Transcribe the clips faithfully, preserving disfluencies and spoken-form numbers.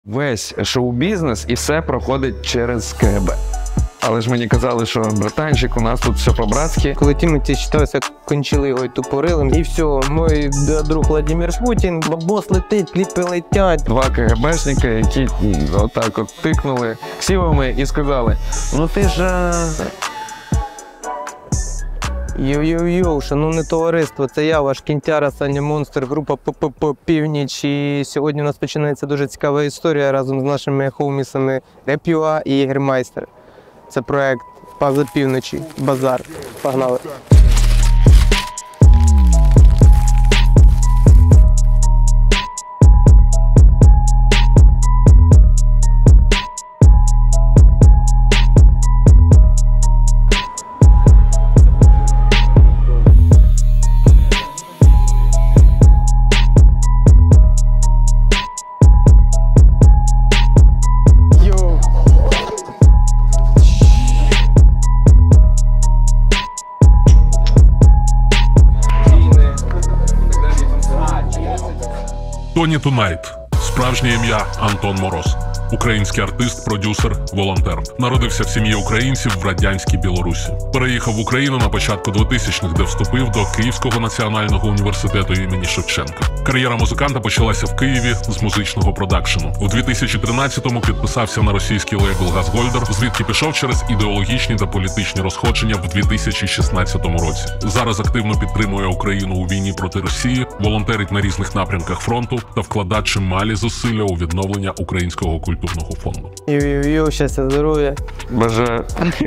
Весь шоу-бізнес і все проходить через КГБ. Але ж мені казали, що братанчик, у нас тут все по-братськи. Коли Тімоті считався кончилигою тупорилим, і все, мой друг Владимир Путін, бабос летить, кліпи летять. Два КГБшника, які отак от тикнули ксівами і сказали: ну ти ж... Йоу-йоу-йоу, шановне товариство, це я, ваш кінтяра, Саня Монстр, група ППП «Північ». І сьогодні у нас починається дуже цікава історія разом з нашими хоумісами Реп.ua і Єгермайстер. Це проект «Паза півночі», базар. Погнали! Тоні Тунайт. Справжнє ім'я Антон Мороз. Український артист, продюсер, волонтер. Народився в сім'ї українців в радянській Білорусі. Переїхав в Україну на початку двотисячних, де вступив до Київського національного університету імені Шевченка. Кар'єра музиканта почалася в Києві з музичного продакшену. У дві тисячі тринадцятому підписався на російський лейбл «Газгольдер», звідки пішов через ідеологічні та політичні розходження в дві тисячі шістнадцятому році. Зараз активно підтримує Україну у війні проти Росії, волонтерить на різних напрямках фронту та вкладає чималі зусилля у відновлення українського культурного фонду. Йо-йо-йо, щастя, здоров'я. Бажаю.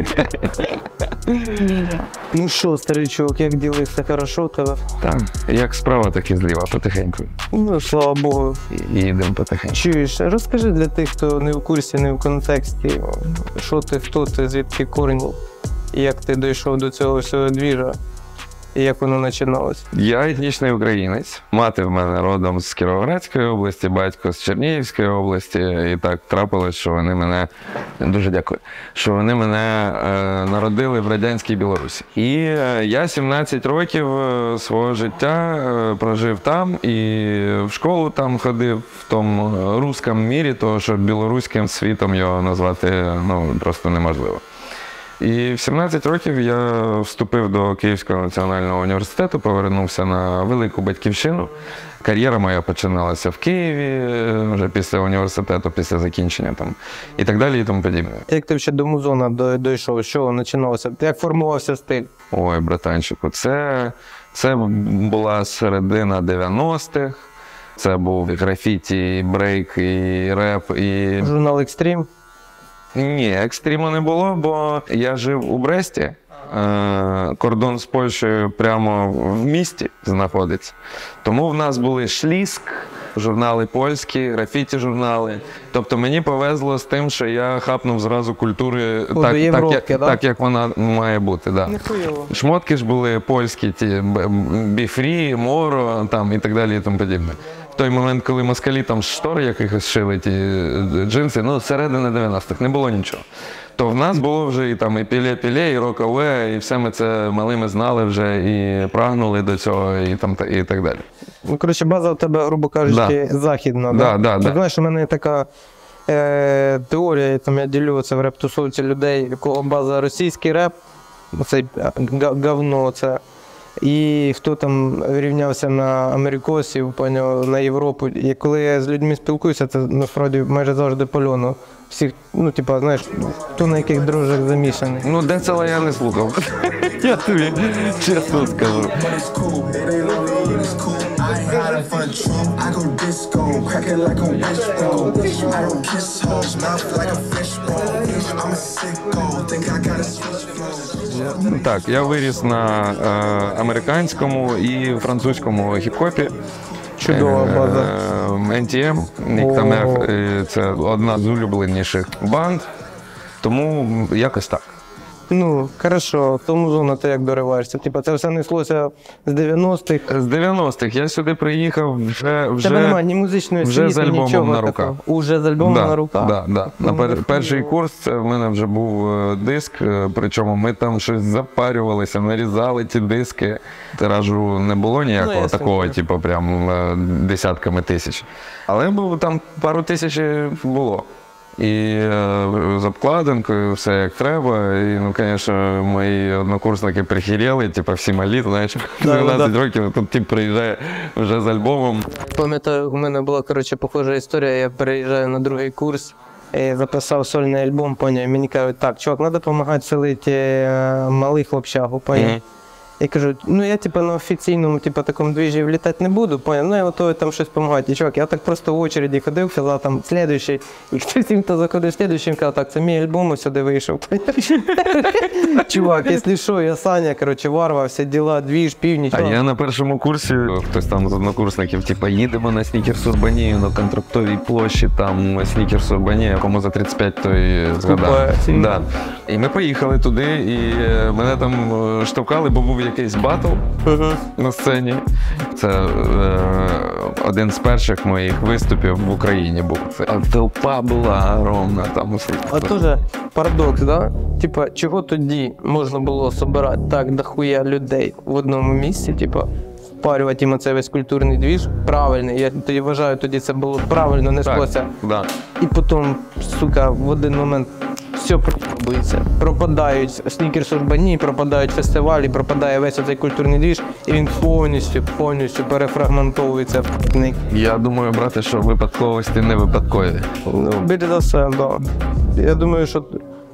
Ну що, старичок, як діли? Все хорошо у тебе? Так, як справа, так і зліва, потихеньку. Ну, слава Богу. І йдемо потихеньку. Чуєш, розкажи для тих, хто не в курсі, не в контексті, що ти, хто ти, звідки корінь, і як ти дійшов до цього всього двіжа, і як воно починалось? Я етнічний українець. Мати в мене родом з Кіровоградської області, батько з Чернігівської області. І так трапилось, що вони мене, дуже дякую, що вони мене е, народили в радянській Білорусі. І е, я сімнадцять років свого життя е, прожив там і в школу там ходив, в тому русскому мірі, того, що білоруським світом його назвати ну, просто неможливо. І в сімнадцять років я вступив до Київського національного університету, повернувся на велику батьківщину. Кар'єра моя починалася в Києві, вже після університету, після закінчення там, і так далі, і тому подібне. Як ти ще до музона дійшов? Що починалося? Як формувався стиль? Ой, братанчику, це, це була середина дев'яностих. Це був і графіті, і брейк, і реп, і... Журнал «Екстрім»? Ні, екстриму не було, бо я жив у Бресті. Кордон з Польщею прямо в місті знаходиться. Тому в нас були «Шліск», журнали польські, графіті-журнали. Тобто мені повезло з тим, що я хапнув зразу культури О, так, Європи, так, як, да? так, як вона має бути. Да. Нехуйово. Шмотки ж були польські, ті Біфрі, Моро там, і так далі і тому подібне. В той момент, коли москалі там штори якихось шили, ті джинси, ну, середини дев'яностих, не було нічого. То в нас було вже і там і піле-піле, і рок-аве, і все ми це малими знали вже, і прагнули до цього, і, там, і так далі. Ну, коротше, база у тебе, грубо кажучи, да. західна, да? Да, да, да. Знаєш, у мене є така е, теорія, там я ділю це в реп-тусовці людей, у кого база російський реп, оцей говно це. І хто там рівнявся на америкосів, поняв, на Європу. І коли я з людьми спілкуюся, це насправді майже завжди польоно. Всіх, ну, типа, знаєш, хто на яких дрожжах замішаний. Ну, Децела я не слухав. Я тобі чесно скажу. Так, я виріс на е, американському і французькому хіп-хопі. Чудова база. ен ті ем, Нік та Мех, це одна з улюбленіших банд, тому якось так. Ну, хорошо, в тому зону ти як дориваєшся? Типа, це все неслося з дев'яностих. З дев'яностих я сюди приїхав вже, В тебе вже, немає ні музичної вже з освіти, альбомом нічого на руках. такого. Уже з альбомом да, на руках? Да, да. На Ну, пер, ну, перший ну. курс це в мене вже був е, диск, е, причому ми там щось запарювалися, нарізали ті диски. Тиражу не було ніякого Ну, я такого, слухаю. типу, прям е, десятками тисяч. Але був, там пару тисяч було. І е, з обкладинкою, все як треба. І, ну, звісно, мої однокурсники прихіріли, типу, всі малі, знаєш, Да, дванадцять да. років, тут тип приїжджає вже з альбомом. Пам'ятаю, у мене була, коротше, похожа історія, я переїжджаю на другий курс, і записав сольний альбом, поняв, і мені кажуть, так, чувак, треба допомагати селити е, малих в общагу, поняв. Мгм. І кажуть, ну я типу, на офіційному типу, такому двіжі влітати не буду, поняв, ну я готовий там щось допомагати. І чувак, я так просто в очереді ходив, казав там слідуючий, і хтось їм, хто заходив слідуючим, казав, так, це мій альбом, ось сюди вийшов. Чувак, якщо що, я Саня, коротше, Варва, всі діла, двіж, північ. А я на першому курсі, хтось там з однокурсників, типу, їдемо на снікерс-Урбанію, на контрактовій площі, там снікерс-Урбанія, кому за тридцять п'ять той згадав. Купа. Да. І ми поїхали туди, і е, мене там е, штовхали, бо був якийсь батл на сцені. Це е, один з перших моїх виступів в Україні був. Це, а толпа була огромна там усі. А теж парадокс, да? Типа, чого тоді можна було збирати так дохуя людей в одному місці, типа, впарювати їм оцей весь культурний двіж правильний. Я тоді вважаю, тоді це було правильно, не склося. Да. І потім, сука, в один момент все пропадується. Пропадають снікерс-урбані, пропадають фестивалі, пропадає весь цей культурний двіж, і він повністю, повністю перефрагментовується. Я думаю, брате, що випадковості не випадкові. Ну, більше за все, да. Я думаю, що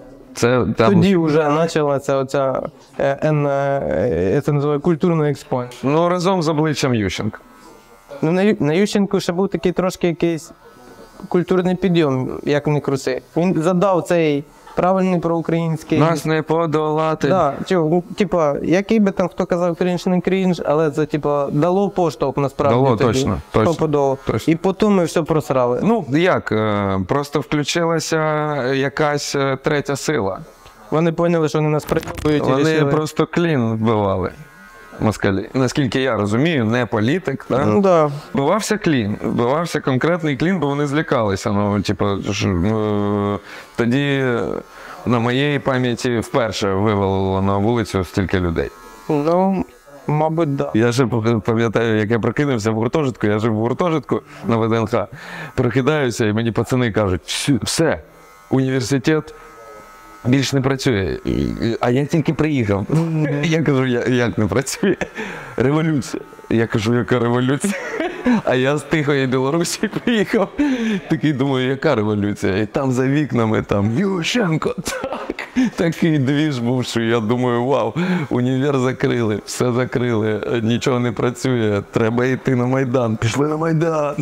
Це там. тоді вже почалася оця е, ен, е, я це називаю культурна експансія. Ну, разом з обличчям Ющенка. Ну, на, Ю- на Ющенку ще був такий трошки якийсь культурний підйом, як не круси. Він задав цей правильний проукраїнський. Нас не подолати. Да, чого, ну, типа, який би там хто казав крінж, не крінж, але це типа дало поштовх насправді. Дало, тоді. точно, точно, Стопудово. точно. І потім ми все просрали. Ну, як? е, Просто включилася якась е, третя сила. Вони поняли, що вони нас приїбують і Вони рішили. просто клін вбивали. Москалі. Наскільки я розумію, не політик, так? Ну, да. Вбивався клін, вбивався конкретний клін, бо вони злякалися. Ну, типу, ж, е, тоді е, на моєї пам'яті вперше вивело на вулицю стільки людей. Ну, мабуть, да. Я ще пам'ятаю, як я прокинувся в гуртожитку, я жив в гуртожитку на В Д Н Х, прокидаюся, і мені пацани кажуть, «Всю- все, університет більш не працює. І- і- А я тільки приїхав. Я кажу, «Я- як не працює? Революція. Я кажу, яка революція? А я з тихої Білорусі приїхав. Такий думаю, яка революція? І там за вікнами там Ющенко. Так. Такий двіж був, що я думаю, вау, універ закрили, все закрили, нічого не працює, треба йти на Майдан. Пішли на Майдан.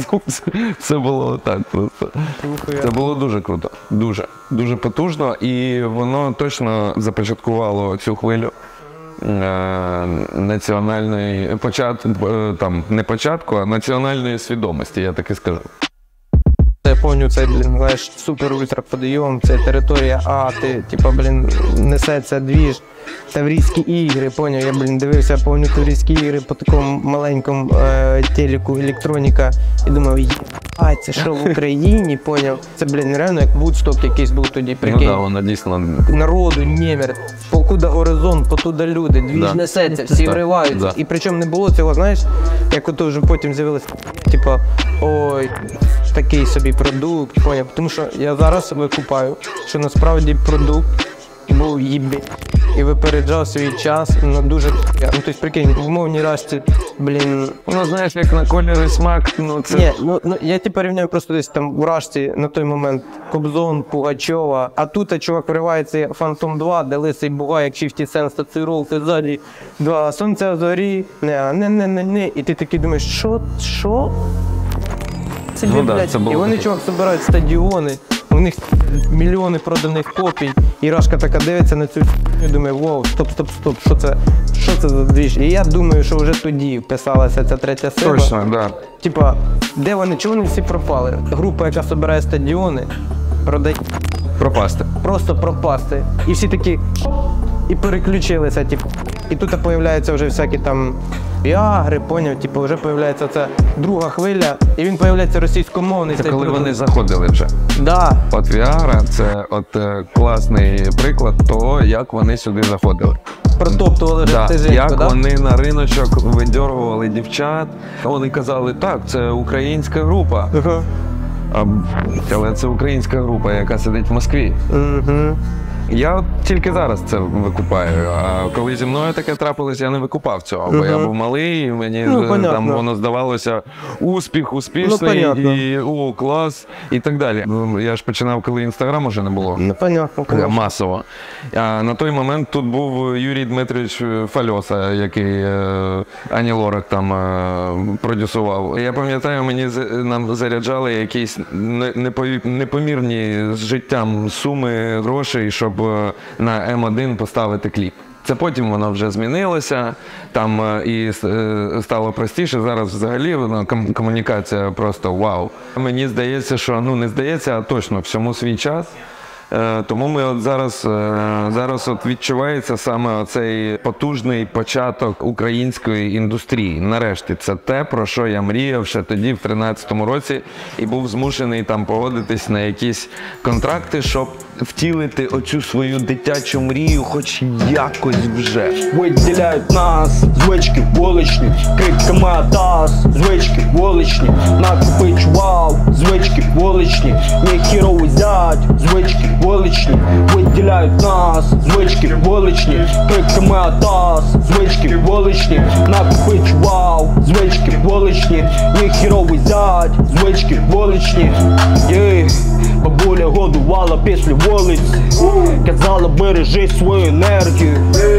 Це було так просто. Це було дуже круто. Дуже. Дуже потужно. І воно точно започаткувало цю хвилю е, національної почат, е, там не початку, а національної свідомості, я так і скажу. Я пам'ятаю, цей, блін, знаєш, супер-ультра подйом, це територія А, ти, типа, блін, несеться двіж, таврійські ігри, поняв, я, блін, дивився, пам'ятаю, таврійські ігри по такому маленькому е, телеку, електроніка, і думав, єбать, це що в Україні, поняв, це, блін, реально як Вудсток якийсь був тоді, Ну прикинь. так, да, воно дійсно. Народу, немер, покуда горизонт, потуда люди, двіж Да. несеться, всі Да. вриваються. Да. І причому не було цього, знаєш, як ото вже потім з'явилося, типа, ой, такий собі продукт, поняв. Тому що я зараз викупаю, що насправді продукт був їбі і випереджав свій час на дуже. Ну, тобто, прикинь, в умовній расті, блін. Ну, знаєш, як на колір і смак, ну це. Ні, ну, ну я ті порівняю просто десь там в Рашці на той момент Кобзон, Пугачова, а тут чувак вривається Фантом два, де лисий бугай, як фіфті Cent, стациролки ззаді, два, сонце зорі, не, не, не, не, не, і ти такий думаєш, що, що? Це, Ну да, блядь, це було і вони, таке. чувак, збирають стадіони, у них мільйони проданих копій, і Рашка така дивиться на цю і думає, вау, стоп, стоп, стоп, що це, що це за двіж? І я думаю, що вже тоді вписалася ця третя сила. Точно, так. Да. Типа, де вони, чого вони всі пропали? Група, яка збирає стадіони, продає Пропасти. Просто пропасти. І всі такі, і переключилися, типу. І тут з'являються вже всякі там піагри, поняв, типу, вже з'являється ця друга хвиля, і він з'являється російськомовний. Це цей коли продукт. вони заходили вже. Да. От Віагра – це от е, класний приклад того, як вони сюди заходили. Протоптували вже Да, стежинку, як да? вони на риночок видьоргували дівчат. Вони казали, так, це українська група. Ага. А, але це українська група, яка сидить в Москві. Угу. Я от тільки зараз це викупаю. А коли зі мною таке трапилось, я не викупав цього, бо Мгм. я був малий, і мені Ну, вже понятно. там воно здавалося успіх, успішний, Ну, понятно. і о, клас, і так далі. Ну, я ж починав, коли інстаграму вже не було. Ну, понятно. конечно. Масово. А на той момент тут був Юрій Дмитрович Фальоса, який е, Ані Лорак там е, продюсував. Я пам'ятаю, мені з- нам заряджали якісь не- непові- непомірні з життям суми грошей, щоб е, на Ем один поставити кліп. Це потім воно вже змінилося, там е, і е, стало простіше. Зараз взагалі воно ком- комунікація просто вау. Мені здається, що ну не здається, а точно всьому свій час. Е, Тому ми от зараз, е, зараз от відчувається саме цей потужний початок української індустрії. Нарешті це те, про що я мріяв ще тоді, в тринадцятому році, і був змушений там погодитись на якісь контракти, щоб втілити оцю свою дитячу мрію хоч якось вже. Виділяють нас, звички вуличні, криками атас, звички вуличні, накопич вау, звички вуличні, мій хіровий зять, звички вуличні, виділяють нас, звички вуличні, криками атас, звички вуличні, накопич вау, звички вуличні, мій хіровий зять, звички вуличні. Єй, бабуля годувала після вулиць, казала, бережи свою енергію.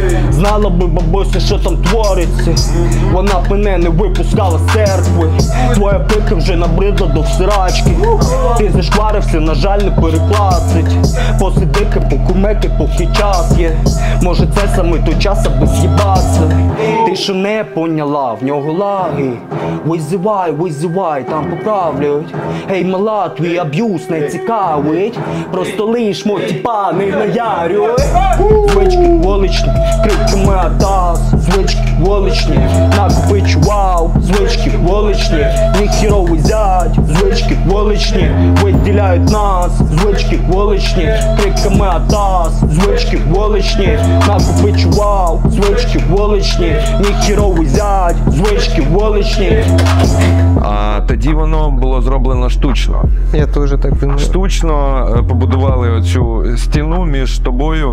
Знала би бабуся, що там твориться, вона б мене не випускала з церкви. Твоя пика вже набридла до всрачки. Ти зашкварився, на жаль, не перекласить. Посидики, покумеки, поки час є. Може це саме той час, аби з'їбатися. Ти що не поняла, в нього лаги. Визивай, визивай, там поправлять. Гей, мала, твій аб'юз не цікавить. Просто лиш мо тіпа не наярюй. Звички вуличні, криками атас, звички вуличні, накопич вау, звички вуличні, мій хіровий зять, звички вуличні, виділяють нас, звички вуличні, криками атас, звички вуличні, накопич вау, звички вуличні, мій хіровий зять, звички вуличні. А тоді воно було зроблено штучно. Я теж так думаю. Штучно е, побудували оцю стіну між тобою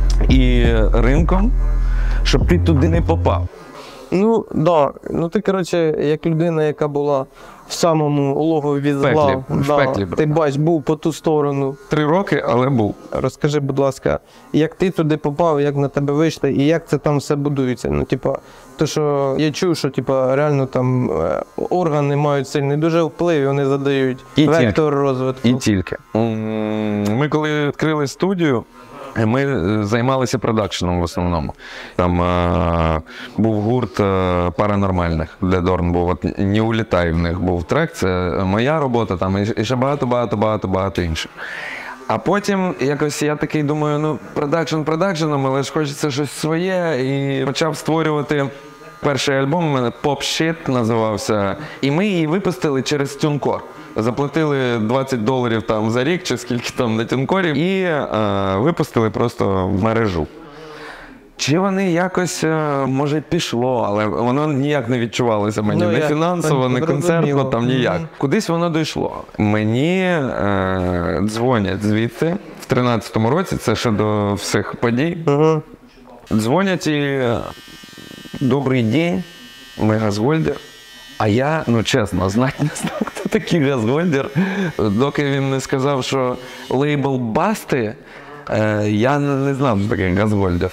і ринком, щоб ти туди не попав. Ну, да. Ну ти, коротше, як людина, яка була в самому логові від пеклі, зла. в Да, пеклі, брат. ти бач, був по ту сторону. Три роки, але був. Розкажи, будь ласка, як ти туди попав, як на тебе вийшли і як це там все будується? Ну, типа, то що я чув, що типа реально там е, органи мають сильний дуже вплив, і вони задають І вектор розвитку. І тільки. М, Ми коли відкрили студію, ми е, займалися продакшеном в основному. Там е, був гурт е, паранормальних, де Дорн був. От «Не улітай» в них був трек, це моя робота, там і і ще багато-багато-багато-багато інших. А потім якось я такий думаю, ну, продакшн продакшеном, але ж хочеться щось своє, і почав створювати. Перший альбом у мене «Pop Shit» називався, і ми її випустили через TuneCore. Заплатили двадцять доларів там за рік, чи скільки там на TuneCore, і е, випустили просто в мережу. Чи вони якось, е, може, пішло, але воно ніяк не відчувалося мені, Ну, не я фінансово, не зрозуміло. концертно, там ніяк. Мгм. Кудись воно дійшло. Мені е, дзвонять звідти в тринадцятому році, це ще до всіх подій. Угу. Дзвонять і добрий день, ми Газгольдер. А я, ну чесно, знати не знав, хто такий Газгольдер. Доки він не сказав, що лейбл Басти, е, я не знав, що такий Газгольдер.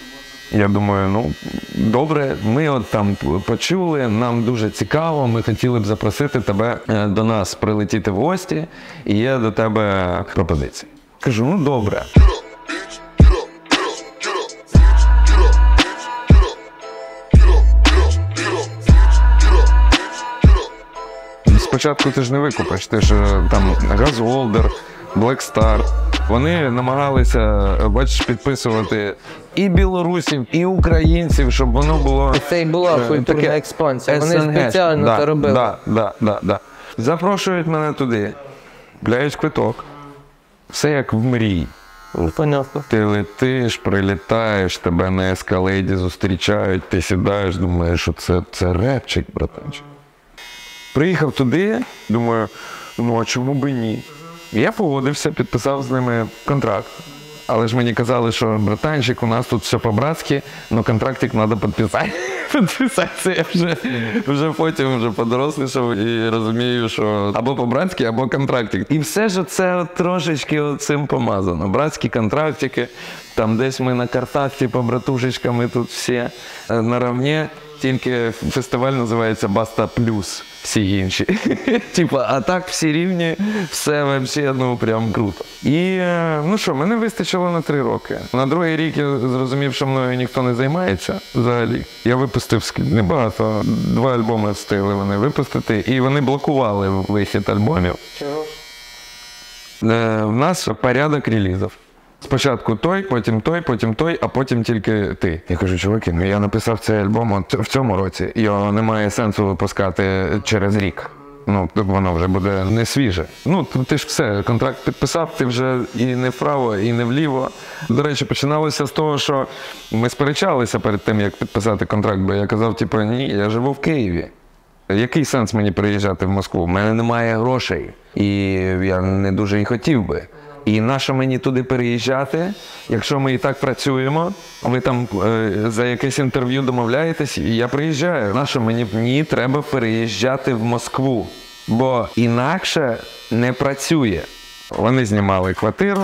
Я думаю, ну, добре, ми от там почули, нам дуже цікаво, ми хотіли б запросити тебе е, до нас прилетіти в гості, і є до тебе пропозиція. Кажу, ну добре. Спочатку ти ж не викупиш, ти ж е, там Газгольдер, Black Star, Вони намагалися, бачиш, підписувати і білорусів, і українців, щоб воно було... Це і була е, культурна таке експансія. Вони ес ен ге. спеціально да, це робили. Да, да, да, да. Запрошують мене туди, купляють квиток. Все як в мрії. Понятно. Ти летиш, прилітаєш, тебе на ескалейді зустрічають, ти сідаєш, думаєш, що це, це репчик, братанчик. Приїхав туди, думаю, ну а чому би ні? Я погодився, підписав з ними контракт. Але ж мені казали, що братанчик, у нас тут все по-братськи, але контрактик треба підписати. Підписатися я вже, вже потім вже подорослішав і розумію, що або по-братськи, або контрактик. І все ж це трошечки цим помазано. Братські контрактики, там десь ми на картах, типу, братушечками тут всі наравні. Тільки фестиваль називається Баста Плюс, всі інші. Типа, а так всі рівні, все взагалі, ну, прям круто. І, ну що, мене вистачило на три роки. На другий рік я зрозумів, що мною ніхто не займається взагалі. Я випустив небагато, два альбоми встигли вони випустити, і вони блокували вихід альбомів. Чого? В нас порядок релізів. Спочатку той, потім той, потім той, а потім тільки ти. Я кажу, чуваки, ну я написав цей альбом от в цьому році, його немає сенсу випускати через рік. Ну, воно вже буде не свіже. Ну, ти ж все, контракт підписав, ти вже і не вправо, і не вліво. До речі, починалося з того, що ми сперечалися перед тим, як підписати контракт, бо я казав, типу, ні, я живу в Києві. Який сенс мені приїжджати в Москву? У мене немає грошей, і я не дуже і хотів би. І нащо мені туди переїжджати, якщо ми і так працюємо, ви там е, за якесь інтерв'ю домовляєтесь, і я приїжджаю. Нащо мені ні, треба переїжджати в Москву, бо інакше не працює. Вони знімали квартиру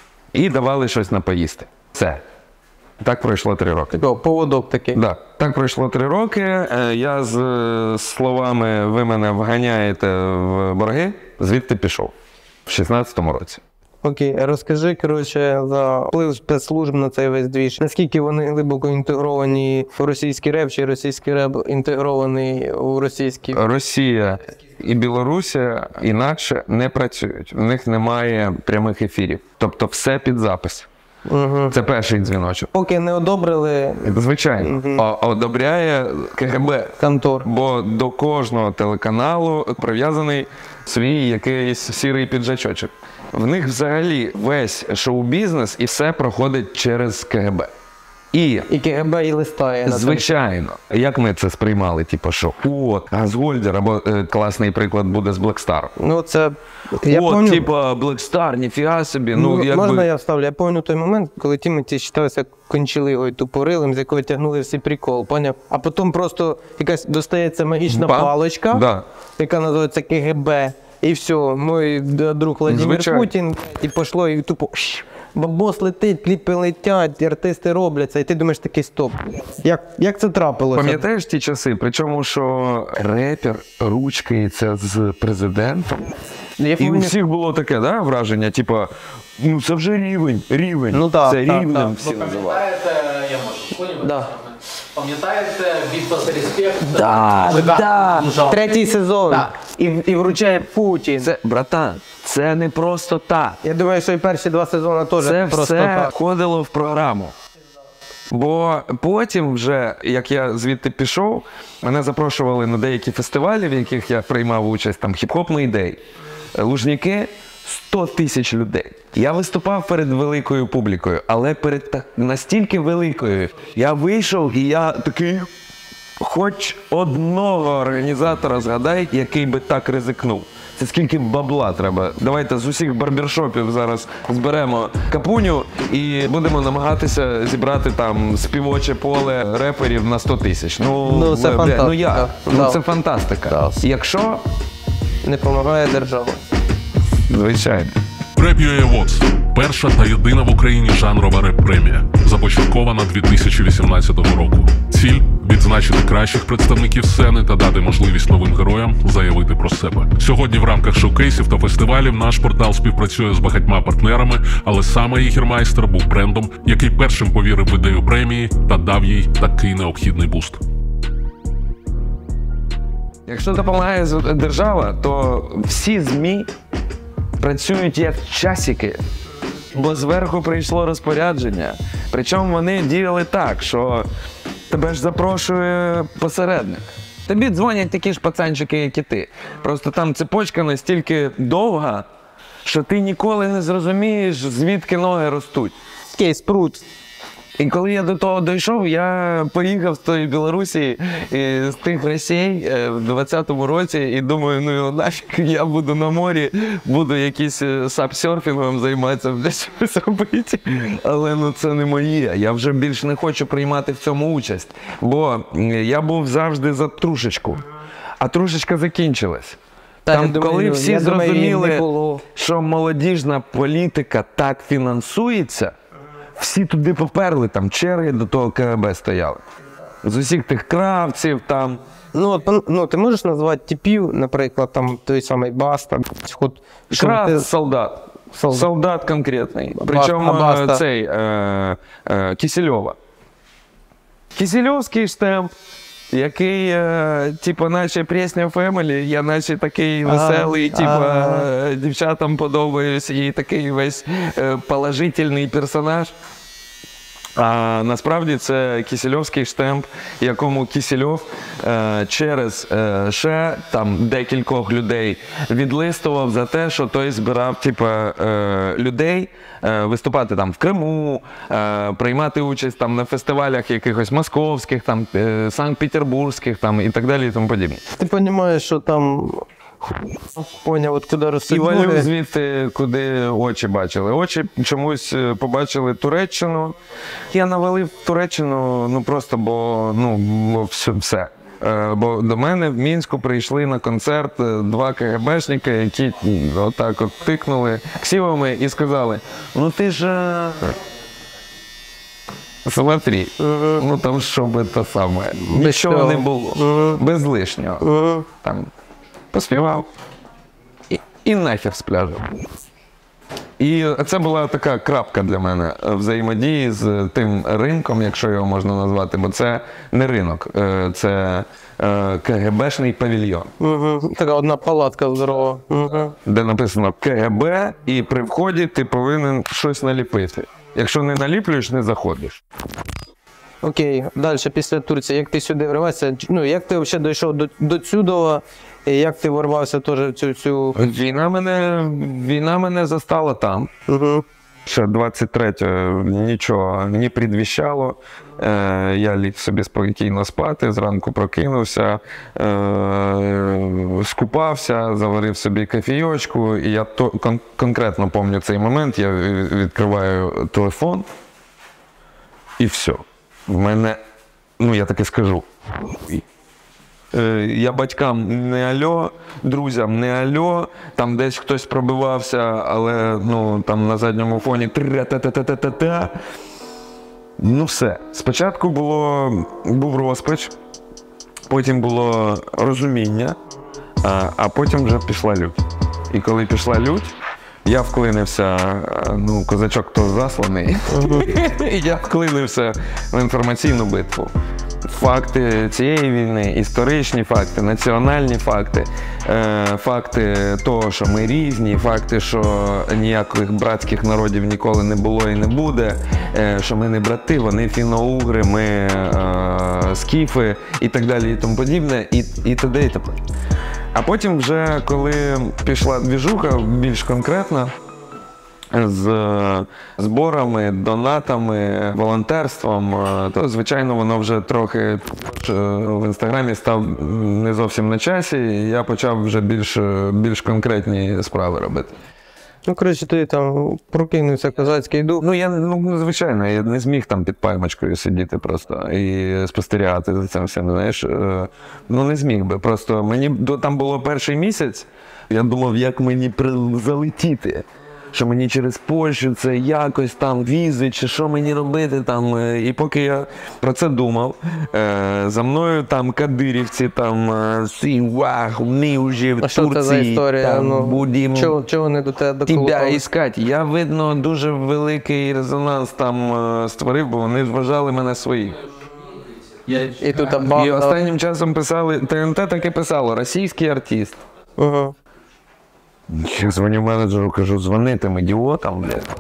і давали щось на поїсти. Все. Так пройшло три роки. Такого, поводок такий. Да. Так пройшло три роки. Е, Я з е, словами «ви мене вганяєте в борги» звідти пішов в шістнадцятому році. Окей, розкажи, коротше, за вплив спецслужб на цей весь двіж. Наскільки вони глибоко інтегровані в російський реп, чи російський реп інтегрований у російський? Росія і Білорусія інакше не працюють. В них немає прямих ефірів. Тобто все під запис. Угу. Це перший дзвіночок. Поки не одобрили Звичайно. Мгм. А одобряє ка ге бе. контор. Бо до кожного телеканалу прив'язаний свій якийсь сірий піджачочок. В них взагалі весь шоу-бізнес і все проходить через ка ге бе. І, І ка ге бе і листає. на це. звичайно, як ми це сприймали, типу, що от, Газгольдер, або е, класний приклад буде з Black Star. Ну, це... Я от, помню... типу, Black Star, ніфіга собі, ну, Ну, якби... можна я вставлю? Я пам'ятаю той момент, коли Тімоті вважався кончеливою тупорилим, з якого тягнули всі прикол, поняв? А потім просто якась достається магічна Па- паличка, Да. яка називається ка ге бе, і все, мій друг Владимир Звичайно. Путін, і пішло, і тупо шш, бабос летить, кліпи летять, артисти робляться, і ти думаєш такий стоп. Як, як це трапилося? Пам'ятаєш ті часи? Причому, що репер ручкається з президентом. Я І у пам'ятаю- всіх було таке, да, враження, типу, ну це вже рівень, рівень. Ну, так, це так, рівнем так. всі називають. Пам'ятаєте, я можу хвилювати? Да. Пам'ятаєте битва за респект? Да, да. Лежав. Третій сезон. Так. І, і вручає Путін. Це, братан, це не просто так. Я думаю, що і перші два сезони теж Це просто все так. входило в програму. Бо потім вже, як я звідти пішов, мене запрошували на деякі фестивалі, в яких я приймав участь, там хіп-хоп Мейдей, Лужники, сто тисяч людей. Я виступав перед великою публікою, але перед та- настільки великою. Я вийшов і я такий, хоч одного організатора згадай, який би так ризикнув. Це скільки бабла треба. Давайте з усіх барбершопів зараз зберемо капуню і будемо намагатися зібрати там співоче поле реперів на сто тисяч. Ну, Ну, це бля, фантастика. Ну як? Да. Ну це фантастика. Якщо, Не допомагає держава. звичайно. Rap.ua Awards – перша та єдина в Україні жанрова реп-премія, започаткована дві тисячі вісімнадцятого року. Ціль – відзначити кращих представників сцени та дати можливість новим героям заявити про себе. Сьогодні в рамках шоукейсів та фестивалів наш портал співпрацює з багатьма партнерами, але саме Єгермайстер був брендом, який першим повірив в ідею премії та дав їй такий необхідний буст. Якщо допомагає з- держава, то всі ЗМІ працюють як часики. Бо зверху прийшло розпорядження. Причому вони діяли так, що тебе ж запрошує посередник. Тобі дзвонять такі ж пацанчики, як і ти. Просто там цепочка настільки довга, що ти ніколи не зрозумієш, звідки ноги ростуть. Кейс прут. І коли я до того дійшов, я поїхав з тої Білорусі, і з тих Росій е, в двадцятому році і думаю, ну його нафіг, я буду на морі, буду якийсь е, сапсерфінгом займатися, блядь, щось робити. Але ну це не моє, я вже більше не хочу приймати в цьому участь. Бо е, я був завжди за трушечку, а трушечка закінчилась. Та, Там, я думаю, коли всі я думаю, її не зрозуміли, було. що молодіжна політика так фінансується, всі туди поперли, там черги до того ка ге бе стояли. З усіх тих кравців там. Ну, от, пон- ну, ти можеш назвати типів, наприклад, там той самий Баста, хоч що Кравц ти- солдат. Солдат. Солдат конкретний. Баста, Причому Баста. цей е, е, Кисельова. Кисельовський штемп, який, е, типу, наче Пресня Фемелі, я наче такий веселий, типу, ага. е, дівчатам подобаюсь, і такий весь е, положительний персонаж. А насправді це кисельовський штемп, якому Кисельов е, через е, ще там декількох людей відлистував за те, що той збирав типу, е, людей е, виступати там в Криму, е, приймати участь там на фестивалях якихось московських, там е, Санкт-Петербурзьких там і так далі і тому подібне. Ти розумієш, що там поняв, от куди І ростуть валюв ноги. звідти, куди очі бачили. Очі чомусь е, побачили Туреччину. Я навалив Туреччину, ну просто, бо ну бо все. все. Е, Бо до мене в Мінську прийшли на концерт е, два ка ге бешника, які м, отак от тикнули ксівами і сказали: ну ти ж е, смотри, ну там що би те саме. Нічого цього. не було. Без лишнього. Там поспівав і, і нахер з пляжу. І це була така крапка для мене взаємодії з тим ринком, якщо його можна назвати, бо це не ринок, е, це е, ка ге бешний павільйон, Угу. Така одна палатка здорова. Угу. де написано ка ге бе, і при вході ти повинен щось наліпити. Якщо не наліплюєш, не заходиш. Окей, далі після Турції, як ти сюди вривався? Ну, як ти взагалі дійшов до, до цюдова, і як ти ворвався теж в цю... цю... Війна мене, війна мене застала там. Угу. Ще двадцять третього нічого не предвіщало. Е, я ліг собі спокійно спати, зранку прокинувся, е, скупався, заварив собі кофійочку. І я то, кон, конкретно пам'ятаю цей момент, я відкриваю телефон і все. В мене, ну я таки скажу. Е, Я батькам не альо, друзям не альо, там десь хтось пробивався, але ну, там на задньому фоні тра-та-та-та-та-та. Ну все. Спочатку було, був розпач, потім було розуміння, а, а потім вже пішла лють. І коли пішла лють, я вклинився, ну, козачок то засланий, і я вклинився в інформаційну битву. Факти цієї війни, історичні факти, національні факти, е, факти того, що ми різні, факти, що ніяких братських народів ніколи не було і не буде, е, що ми не брати, вони фіно-угри, ми е, скіфи і так далі і тому подібне, і, і т.д. і т.п. А потім вже, коли пішла двіжуха більш конкретна, з зборами, донатами, волонтерством, то, звичайно, воно вже трохи в Інстаграмі став не зовсім на часі, і я почав вже більш, більш конкретні справи робити. Ну, коротше, ти там прокинувся козацький дух. Ну, я, ну, звичайно, я не зміг там під пальмочкою сидіти просто і спостерігати за цим всім, знаєш. Ну, не зміг би. Просто мені, там було перший місяць, я думав, як мені залетіти. Що мені через Польщу це якось там візи, чи що мені робити там. І поки я про це думав, за мною там кадирівці, там «Сівах, ми вже в Турції». А що це за історія? Там, Ну, будемо чого, чого не до тебе тебе доколупали? іскати. Я, видно, дуже великий резонанс там створив, бо вони вважали мене своїм. І тут там І банда. останнім часом писали, Те ен те таки писало, російський артист. Угу. Я дзвоню менеджеру, кажу, дзвони тим ідіотам, блядь.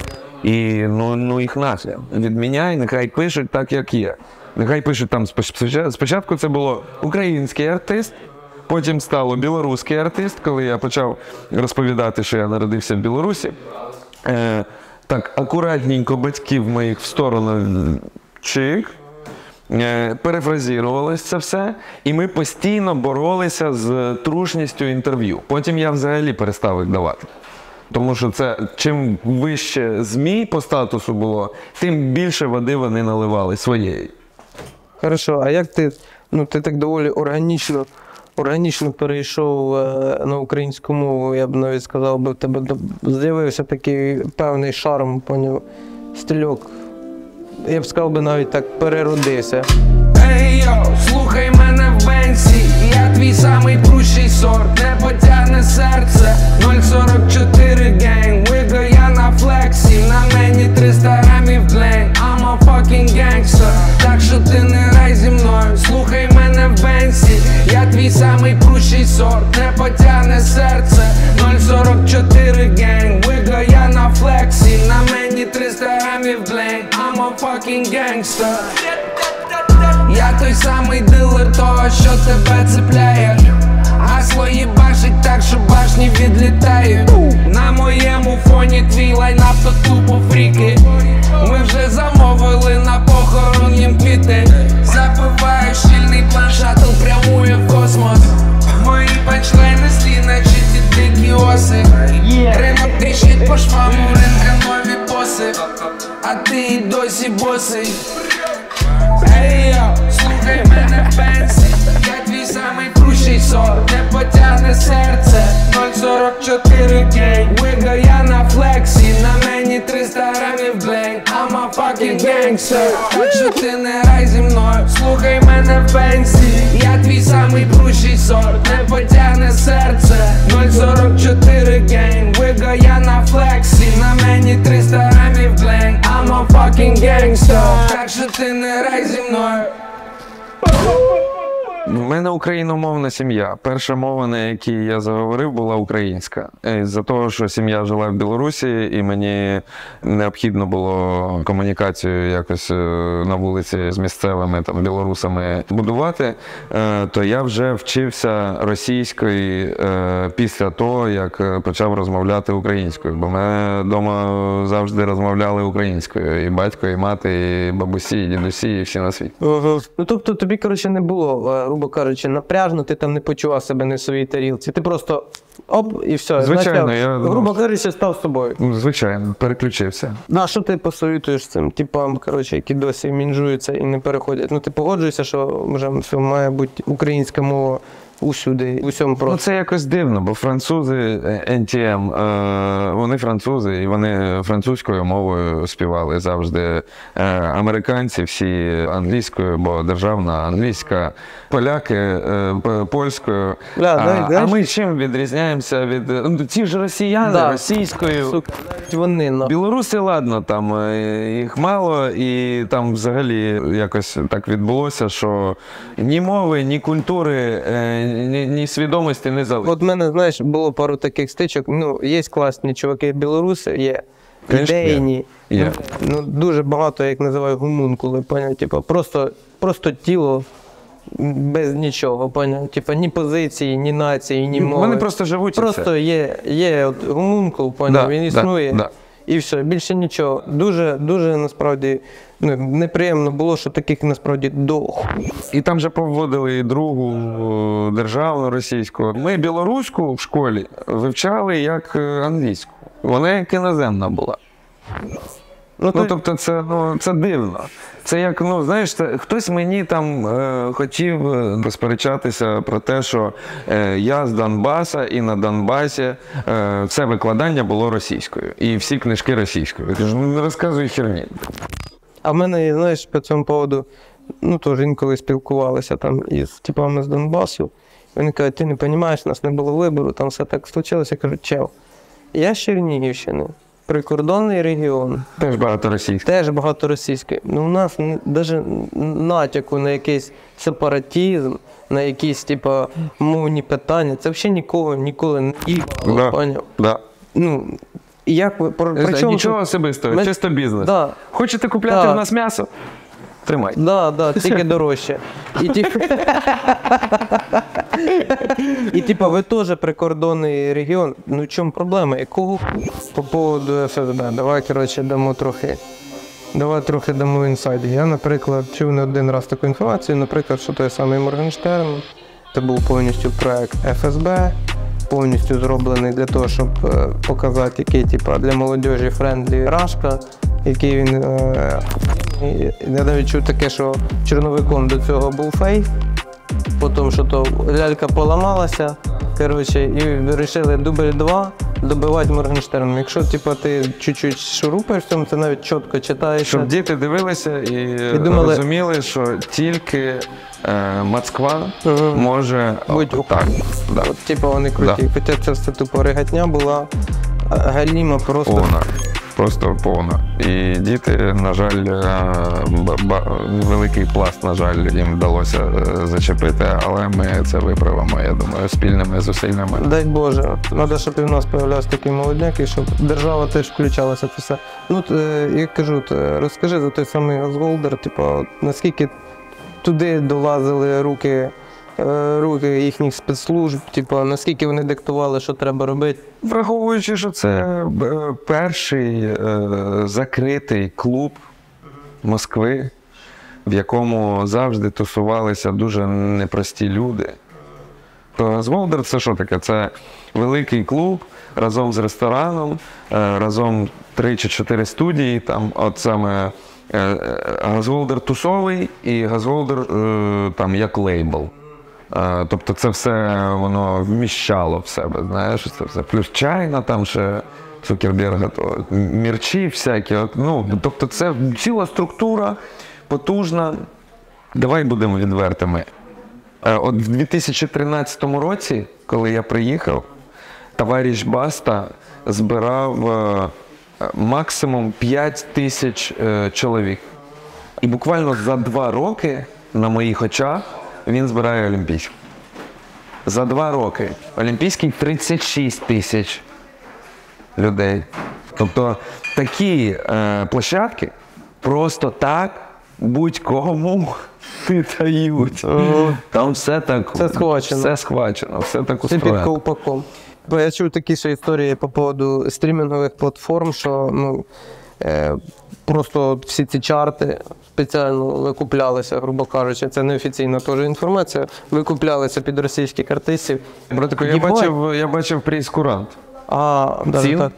І ну, ну їх нафіг. Відміняй, нехай пишуть так, як є. Нехай пишуть там спочатку, спочатку це було український артист, потім стало білоруський артист, коли я почав розповідати, що я народився в Білорусі. Е, так, акуратненько батьків моїх в сторону чик, е, перефразірувалось це все, і ми постійно боролися з трушністю інтерв'ю. Потім я взагалі перестав їх давати. Тому що це, чим вище ЗМІ по статусу було, тим більше води вони наливали своєї. Хорошо, а як ти, ну ти так доволі органічно, органічно перейшов е, на українську мову, я б навіть сказав, би в тебе з'явився такий певний шарм, поняв, стильок. Я б сказав би навіть так, переродився. Ей йо, слухай мене в бенсі, я твій самий прущий сорт, не потягне серце. нуль сорок чотири гейм, виго я на флексі, на мені триста грамів длень, I'm a fucking gangster. Так що ти не грай зі мною, слухай мене в бенсі, я твій самий прущий сорт, не потягне серце. нуль сорок чотири гейм, виго я на флексі, на мені триста грамів длень, I'm a fucking gangster. Я той самий дилер того, що тебе цепляє. Гасло їбашить так, що башні відлітають. На моєму фоні твій лайнап то тупо фріки. Ми вже замовили на похорон їм квіти. Запиваю щільний план, шаттл прямує в космос. Мої панчлайни слі, наче ті дикі оси. Ринок тріщить по швам, у рентгенові поси. А ти й досі босий. Ей йо, слухай мене в бенсі, я твій самий крущий сорт, не потягне серце. нуль сорок чотири гейм, виго я на флексі, на мені триста грамів длень, I'm a fucking gangster. Так що ти не грай зі мною, слухай мене в бенсі, я твій самий крущий сорт, не потягне серце. нуль сорок чотири гейм, виго я на флексі, на мені триста грамів длень, I'm a fucking gangster. Так що ти не грай зі мною. У мене україномовна сім'я. Перша мова, на якій я заговорив, була українська. З-за того, що сім'я жила в Білорусі, і мені необхідно було комунікацію якось на вулиці з місцевими там, білорусами будувати, то я вже вчився російською після того, як почав розмовляти українською. Бо мене вдома завжди розмовляли українською. І батько, і мати, і бабусі, і дідусі, і всі на світі. Ага. Ну тобто тобі, коротше, не було, грубо кажучи, напряжно, ти там не почував себе не в своїй тарілці. Ти просто оп, і все. Звичайно, Начав, я... грубо кажучи, став з собою. Звичайно, переключився. Ну, а що ти посоветуєш цим типам, коротше, які досі мінжуються і не переходять? Ну, ти погоджуєшся, що вже все має бути українська мова усюди, в усьому просто? Ну, це якось дивно, бо французи, ен ті ем, е, вони французи, і вони французькою мовою співали завжди. Е, американці всі англійською, бо державна англійська, поляки е, польською. Бля, а, дай, дай. а ми чим відрізняємося від... Ну, ті ж росіяни, Да. російською. Сука, вони, ну. Білоруси, ладно, там е, їх мало, і там взагалі якось так відбулося, що ні мови, ні культури, е, ні, ні свідомості не залишилось. От в мене, знаєш, було пару таких стичок. Ну, є класні чуваки білоруси, є Конечно, ідейні. є. Ну, дуже багато, як називаю, гумункули, поняв? Типа, просто, просто тіло без нічого, поняв? Типа, ні позиції, ні нації, ні мови. Вони просто живуть і Просто все. є, є от гумункул, поняв? Да, Він да, існує. да. І все, більше нічого. Дуже, дуже насправді ну, неприємно було, що таких насправді довго. І там же поводили і другу о, державну російську. Ми білоруську в школі вивчали як е, англійську. Вона як іноземна була. Ну, Ну, то- тобто це, ну, це дивно. Це як, ну, знаєш, це, хтось мені там е, хотів е, посперечатися про те, що е, я з Донбаса і на Донбасі е, все викладання було російською. І всі книжки російською. Я кажу, ну не розказуй херні. А в мене, знаєш, по цьому поводу, ну, теж інколи спілкувалися там із типами з Донбасу. Вони кажуть, ти не розумієш, у нас не було вибору, там все так случилося. Я кажу, чел, я з Чернігівщини, прикордонний регіон, Теж багато російських. теж багато російської. Ну, у нас навіть натяку на якийсь сепаратизм, на якісь, типа, мовні питання, це взагалі нікого ніколи не їбало, Да. поняв? Да. Ну, І як ви, про, при чому Нічого тут- особистого, Ми- чисто бізнес. Да. Хочете купляти Да. в нас м'ясо? Тримай. Да, да, тільки дорожче. І, типу, і типу, ви теж прикордонний регіон. Ну в чому проблема? Якого по поводу еф ес бе? Давай, коротше, дамо трохи. Давай трохи дамо інсайд. Я, наприклад, чув не один раз таку інформацію, наприклад, що той самий Моргенштерн, це був повністю проект еф ес бе, повністю зроблений для того, щоб е, показати, який типу, для молодіжі френдлі Рашка, який він. Е, і я навіть чув таке, що чорновиком до цього був фейк, потім, що то лялька поламалася, коротше, і вирішили дубль два добивати Моргенштерном. Якщо типу, ти чуть-чуть шурупаєш в цьому, це навіть чітко читаєш. Щоб діти дивилися і, І думали- розуміли, що тільки е, Москва Мгм. може Будь так. Да. От, типу, вони круті. Хоча це все тупо регатня була а, галіма просто. Повна. Просто повна. І діти, на жаль, е, ба- ба- великий пласт, на жаль, їм вдалося е, зачепити, але ми це виправимо, я думаю, спільними зусиллями. Дай Боже, треба, щоб і в нас з'являвся такий молодняк, і щоб держава теж включалася в це все. Ну, от, е, я кажу, от, е, розкажи за той самий Газголдер, типу, от, наскільки туди долазили руки, е, руки їхніх спецслужб, типу, наскільки вони диктували, що треба робити. Враховуючи, що це е, перший е, закритий клуб Москви, в якому завжди тусувалися дуже непрості люди. То Зволдер це що таке? Це великий клуб разом з рестораном, е, разом три чи чотири студії. Там, от саме е, е, Газволдер тусовий і Газволдер е, там як лейбл. Е, Тобто це все воно вміщало в себе, знаєш, це все. Плюс чайна, там ще Цукерберга, то мірчі всякі. От, ну, тобто це ціла структура, потужна. Давай будемо відвертими. Е, От в дві тисячі тринадцятому році, коли я приїхав, товариш Баста збирав е, максимум п'ять тисяч е, чоловік. І буквально за два роки на моїх очах він збирає Олімпійський. За два роки. Олімпійський тридцять шість тисяч людей. Тобто такі е, площадки просто так будь-кому не дають. Там все так. Все схвачено. Все схвачено, все так Це під устроєно. ковпаком. Бо я чув такі ще історії по поводу стрімінгових платформ, що ну, е, просто всі ці чарти спеціально викуплялися, грубо кажучи, це неофіційна теж інформація, викуплялися під російських артистів. Братику, я Єбать. бачив, я бачив прейскурант. А, да, Цін так.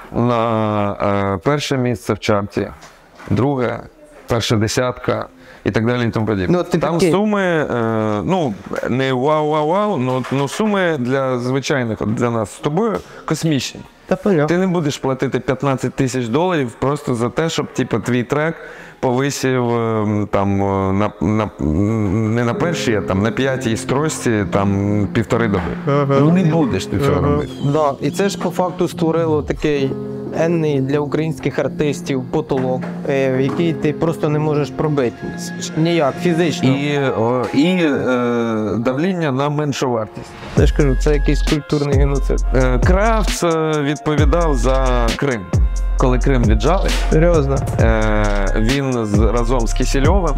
на е, перше місце в чарті, друге, перша десятка і так далі і тому подібне. Ну, ти Там такий. суми, е, ну, не вау-вау-вау, ну, ну суми для звичайних, от для нас з тобою космічні. Та понятно. Ти не будеш платити п'ятнадцять тисяч доларів просто за те, щоб типу, твій трек повисів е, там, е, на, на, не на першій, а там, на п'ятій строчці там, півтори доби. Ну не будеш ти цього робити. Да. І це ж по факту створило такий енний для українських артистів потолок, е, в який ти просто не можеш пробити. Ніяк, фізично. І, о, і е, давління на меншу вартість. Я ж кажу, це якийсь культурний геноцид. Е, Кравц е, відповідав за Крим. Коли Крим віджали, Серйозно. е, він з, разом з Кисельовим,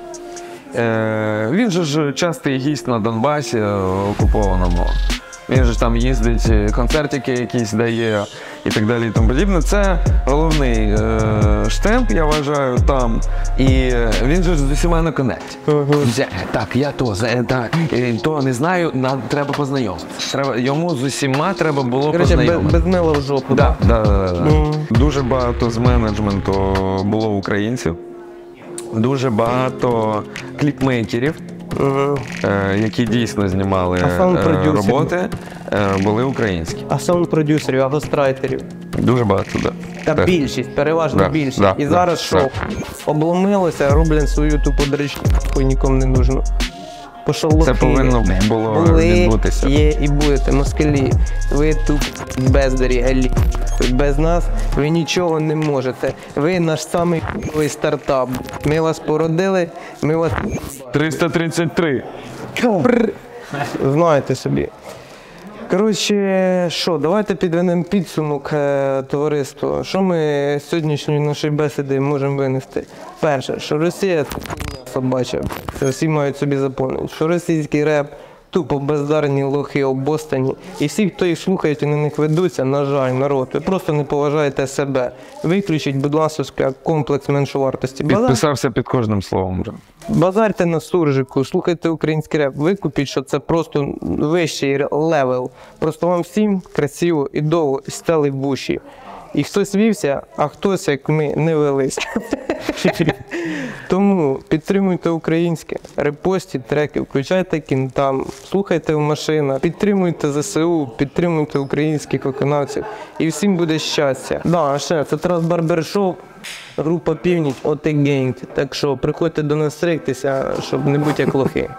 е, він же ж частий гість на Донбасі е, окупованому. Він же ж там їздить, концертики якісь дає і так далі і тому подібне. Це головний е, штемп, я вважаю, там. І він же ж з усіма на конекті. Взя- Так, я то, за- так, е, то не знаю, нам треба познайомитися. Треба, йому з усіма треба було Короче, без, познайомитися. без мила в жопу. Да, да, да, да. Мгм. Дуже багато з менеджменту було українців. Дуже багато кліпмейкерів, Мгм. е, які дійсно знімали А е, саунд-продюсерів? роботи, е, були українські. А саунд-продюсерів, а гострайтерів. Дуже багато, так. Та Так. більшість, переважно Да, більшість. да, І да, зараз що? да. Обломилося, роблять свою тупу дрочку, хуй нікому не нужно. Пошов Це повинно було були, відбутися. є і будете, москалі. Ви тут бездарі, галі. Без нас ви нічого не можете. Ви наш самий хуйовий стартап. Ми вас породили, ми вас триста тридцять три. Прр. Знаєте собі. Коротше, що, давайте підведемо підсумок е, товариства. Що ми з сьогоднішньої нашої бесіди можемо винести? Перше, що Росія – це хуйня собача. Це всі мають собі заповнити. Що російський реп тупо бездарні лохи обостані. І всі, хто їх слухають і на них ведуться, на жаль, народ, ви просто не поважаєте себе. Виключіть, будь ласка, комплекс меншовартості. Базар... Підписався під кожним словом вже. Базарте на суржику, слухайте український реп, викупіть, що це просто вищий левел. Просто вам всім красиво і довго стали в вуші. І хтось вівся, а хтось, як ми, не велись. Тому підтримуйте українське, репостіть треки, включайте кінтам, слухайте в машинах, підтримуйте зе се у, підтримуйте українських виконавців. І всім буде щастя. Да, а ще, це Тарас Барбершоп, група Північ, оте гейнг. Так що приходьте до нас стригтися, щоб не бути як лохи.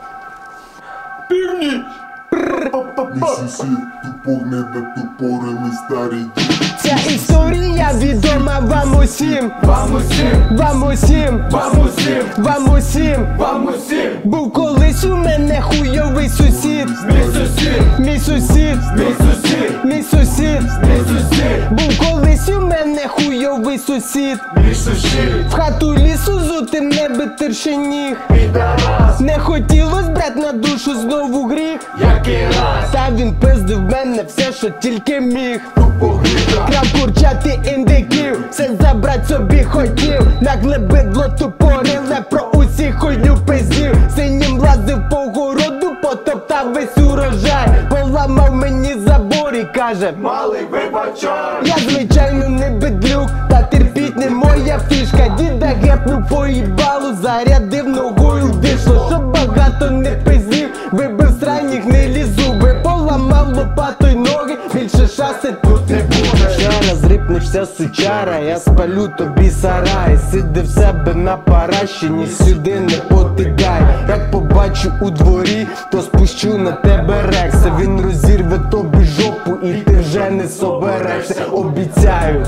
Місісі, тупо не дотупорили старі діти. Ця історія відома вам усім, вам усім, вам усім, вам усім, вам усім, вам усім. Був колись у мене хуйовий сусід, мій сусід, мій сусід, мій сусід, мій сусід, мій сусід. Був колись у мене хуйовий сусід, мій сусід. В хату лісу зути не битирши ніг, підарас. Не хотілось брать на душу знову гріх, який раз. Та він пиздив мене все, що тільки міг. Крав курчати індиків, все забрать собі хотів. Нагле бидло тупориле, про усіх хуйню пиздів. Синім лазив по городу, потоптав весь урожай. Поламав мені забор і каже: малий, вибачай. Я звичайно не бидлюк, та терпіть не моя фішка. Діда гепнув по їбалу, зарядив ногою в дишло. Щоб багато не пиздів, вибив срані гнилі зуби. Поламав лопатою ноги, більше шаси тут не буде. Зараз рипнешся сучара, я спалю тобі сарай. Сиди в себе на паращині, сюди не потикай. Як побачу у дворі, то спущу на тебе рекса. Він розірве тобі жопу і ти вже не соберешся. Обіцяю,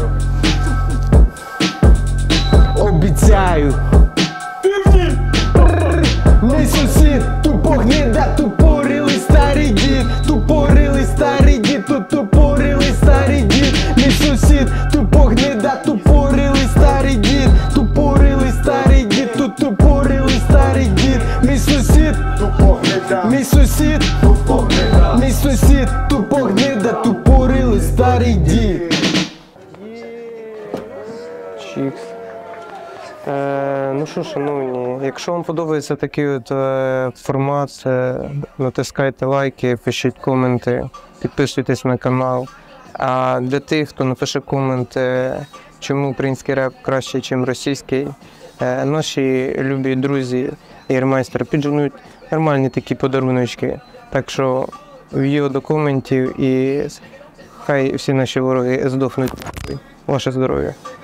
обіцяю. Мій сусід, тупо гнида, тупорилий старий дід. Тупорилий старий дід, тут тупорилий старий дід. Мій сусід, тупо гнида, тупорилий старий дід. Тупорилий старий дід, тут тупорилий старий дід. Мій сусід, тупо гнида, мій сусід, тупо гнида, мій сусід, тупо гнида, тупорилий старий дід. Чікс. Е, ну що, шановні, якщо вам подобається такий от е, формат, е, натискайте лайки, пишіть коменти, підписуйтесь на канал. А для тих, хто напише комент, е, чому український реп краще, ніж російський, е, наші любі друзі Єрмайстер підженуть нормальні такі подаруночки. Так що в'їв до коментів і хай всі наші вороги здохнуть. Ваше здоров'я.